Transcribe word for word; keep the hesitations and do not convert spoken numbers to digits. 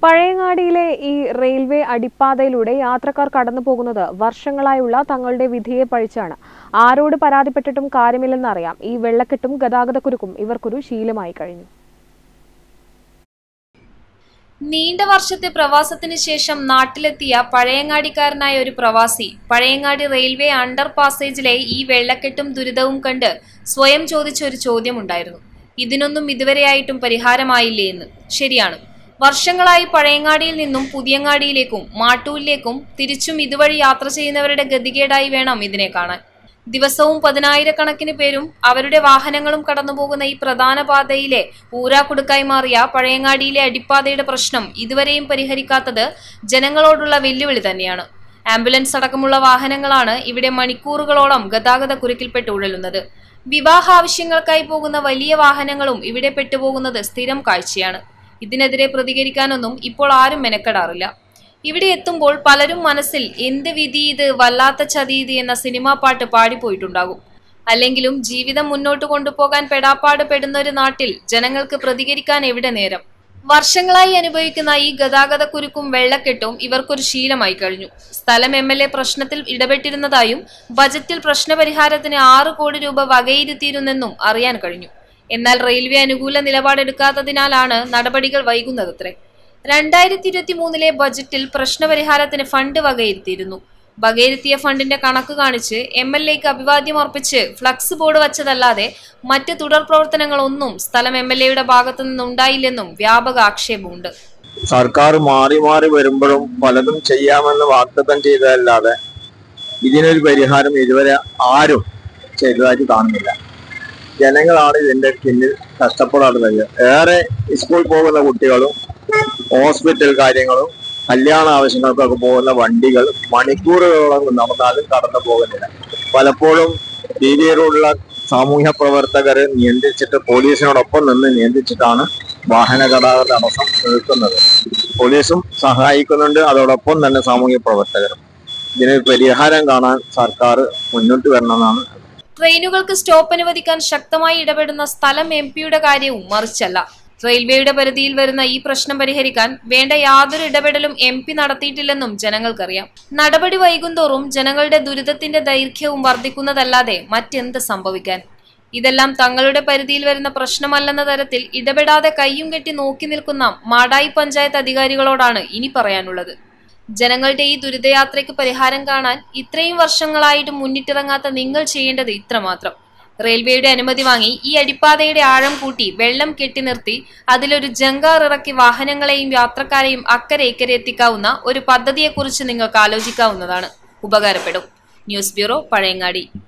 പഴയങ്ങാടിയിലെ ഈ റെയിൽവേ അടിപ്പാതയിലൂടെ യാത്രക്കാർ കടന്നു പോകുന്നത് വർഷങ്ങളായുള്ള തങ്ങളുടെ വിധിയെ പഴിച്ചാണ്. ആരോട് പരാതിപ്പെട്ടിട്ടും കാര്യമില്ലെന്നറിയാം. ഈ വെള്ളക്കെട്ടും ഗതാഗതക്കുരുക്കും ഇവർക്കൊരു ശീലമായി കഴിഞ്ഞു. നീണ്ട വർഷത്തെ പ്രവാസത്തിന് ശേഷം നാട്ടിലെത്തിയ പഴയങ്ങാടിക്കാരനായ ഒരു പ്രവാസി പഴയങ്ങാടി റെയിൽവേ അണ്ടർ പാസേജിലെ ഈ വെള്ളക്കെട്ടും ദുരിതവും കണ്ട് സ്വയം ചോദിച്ച ഒരു ചോദ്യമുണ്ടായിരുന്നു. ഇതിനൊന്നും ഇതുവരെയായിട്ടും പരിഹാരമായില്ലേ എന്ന്. ശരിയാണ്. വർഷങ്ങളായി പഴയങ്ങാടിയിൽ നിന്നും പുതിയങ്ങാടിയിലേക്കും മാട്ടൂലിലേക്കും തിരിച്ചും ഇതുവഴി യാത്ര ചെയ്യുന്നവരുടെ ഗതികേടായി വേണം ഇതിനെ കാണാൻ. ദിവസവും പതിനായിരക്കണക്കിന് പേരും അവരുടെ വാഹനങ്ങളും കടന്നുപോകുന്ന ഈ പ്രധാന പാതയിലെ ഊരാക്കുടുക്കായി മാറിയ പഴയങ്ങാടിയിലെ അടിപ്പാതയുടെ പ്രശ്നം ഇതുവരെയും പരിഹരിക്കാത്തത് ജനങ്ങളോടുള്ള വെല്ലുവിളി തന്നെയാണ്. ആംബുലൻസ് അടക്കമുള്ള വാഹനങ്ങളാണ് ഇവിടെ മണിക്കൂറുകളോളം ഗതാഗത കുരുക്കിൽപ്പെട്ട് ഉഴലുന്നത്. വിവാഹ ആവശ്യങ്ങൾക്കായി പോകുന്ന വലിയ വാഹനങ്ങളും ഇവിടെ പെട്ടുപോകുന്നത് സ്ഥിരം കാഴ്ചയാണ്. ഇതിനെതിരെ പ്രതികരിക്കാനൊന്നും ഇപ്പോൾ ആരും മെനക്കെടാറില്ല. ഇവിടെ എത്തുമ്പോൾ പലരും മനസ്സിൽ എന്ത് വിധി ഇത്, വല്ലാത്ത ചതി ഇത് എന്ന സിനിമാ പാട്ട് പാടിപ്പോയിട്ടുണ്ടാകും. അല്ലെങ്കിലും ജീവിതം മുന്നോട്ട് കൊണ്ടുപോകാൻ പെടാപ്പാട് പെടുന്ന ഒരു നാട്ടിൽ ജനങ്ങൾക്ക് പ്രതികരിക്കാൻ എവിടെ നേരം? വർഷങ്ങളായി അനുഭവിക്കുന്ന ഈ ഗതാഗത കുരുക്കും വെള്ളക്കെട്ടും ഇവർക്കൊരു ശീലമായി കഴിഞ്ഞു. സ്ഥലം എം എൽ എ പ്രശ്നത്തിൽ ഇടപെട്ടിരുന്നതായും ബജറ്റിൽ പ്രശ്നപരിഹാരത്തിന് ആറ് കോടി രൂപ വകയിരുത്തിയിരുന്നെന്നും അറിയാൻ കഴിഞ്ഞു. എന്നാൽ റെയിൽവേ അനുകൂല നിലപാടെടുക്കാത്തതിനാലാണ് നടപടികൾ വൈകുന്നതത്രേ. രണ്ടായിരത്തി ഇരുപത്തി മൂന്നിലെ ബജറ്റിൽ പ്രശ്നപരിഹാരത്തിന് ഫണ്ട് വകയിരുത്തിയിരുന്നു. വകയിരുത്തിയ ഫണ്ടിന്റെ കണക്ക് കാണിച്ച് എം എൽ എക്ക് അഭിവാദ്യം അർപ്പിച്ച് ഫ്ലക്സ് ബോർഡ് വച്ചതല്ലാതെ മറ്റ് തുടർ പ്രവർത്തനങ്ങളൊന്നും സ്ഥലം എം എൽ എയുടെ ഭാഗത്തു നിന്നുണ്ടായില്ലെന്നും വ്യാപക ആക്ഷേപമുണ്ട്. സർക്കാർ മാറി മാറി വരുമ്പോഴും പലതും ചെയ്യാമെന്ന് വാഗ്ദത്തം ചെയ്തതല്ലാതെ ഇതിനൊരു പരിഹാരം ഇതുവരെ ആരും ചെയ്തതായിട്ട് കാണുന്നില്ല. ജനങ്ങളാണ് ഇതിന്റെ പിന്നിൽ കഷ്ടപ്പെടാറുള്ളത്. ഏറെ സ്കൂൾ പോകുന്ന കുട്ടികളും ഹോസ്പിറ്റൽ കാര്യങ്ങളും കല്യാണ ആവശ്യങ്ങൾക്കൊക്കെ പോകുന്ന വണ്ടികൾ മണിക്കൂറുകളോളം നടന്നാലും കടന്നു പോകുന്നില്ല. പലപ്പോഴും രീതിയിലുള്ള സാമൂഹ്യ പ്രവർത്തകരെ നിയന്ത്രിച്ചിട്ട് പോലീസിനോടൊപ്പം നിന്ന് നിയന്ത്രിച്ചിട്ടാണ് വാഹന ഗതാഗത തടസ്സം നിൽക്കുന്നത്. പോലീസും സഹായിക്കുന്നുണ്ട്, അതോടൊപ്പം തന്നെ സാമൂഹ്യ പ്രവർത്തകരും. ഇതിന് പരിഹാരം കാണാൻ സർക്കാർ മുന്നോട്ട് വരണമെന്നാണ്. ട്രെയിനുകൾക്ക് സ്റ്റോപ്പ് അനുവദിക്കാൻ ശക്തമായി ഇടപെടുന്ന സ്ഥലം എം പിയുടെ കാര്യവും മറിച്ചല്ല. റെയിൽവേയുടെ പരിധിയിൽ വരുന്ന ഈ പ്രശ്നം പരിഹരിക്കാൻ വേണ്ട യാതൊരു ഇടപെടലും എം പി നടത്തിയിട്ടില്ലെന്നും ജനങ്ങൾക്കറിയാം. നടപടി വൈകുന്തോറും ജനങ്ങളുടെ ദുരിതത്തിന്റെ ദൈർഘ്യവും വർദ്ധിക്കുന്നതല്ലാതെ മറ്റെന്ത് സംഭവിക്കാൻ? ഇതെല്ലാം തങ്ങളുടെ പരിധിയിൽ വരുന്ന പ്രശ്നമല്ലെന്ന തരത്തിൽ ഇടപെടാതെ കയ്യും കെട്ടി നോക്കി നിൽക്കുന്ന മാടായി പഞ്ചായത്ത് അധികാരികളോടാണ് ഇനി പറയാനുള്ളത്. ജനങ്ങളുടെ ഈ ദുരിതയാത്രയ്ക്ക് പരിഹാരം കാണാൻ ഇത്രയും വർഷങ്ങളായിട്ട് മുന്നിട്ടിറങ്ങാത്ത നിങ്ങൾ ചെയ്യേണ്ടത് ഇത്രമാത്രം. റെയിൽവേയുടെ അനുമതി വാങ്ങി ഈ അടിപ്പാതയുടെ ആഴം കൂട്ടി വെള്ളം കെട്ടി നിർത്തി അതിലൊരു ജങ്കാർ ഇറക്കി വാഹനങ്ങളെയും യാത്രക്കാരെയും അക്കരെ ഇക്കരെ എത്തിക്കാവുന്ന ഒരു പദ്ധതിയെക്കുറിച്ച് നിങ്ങൾക്ക് ആലോചിക്കാവുന്നതാണ്. ഉപകാരപ്പെടും. News bureau, Pazhayangadi.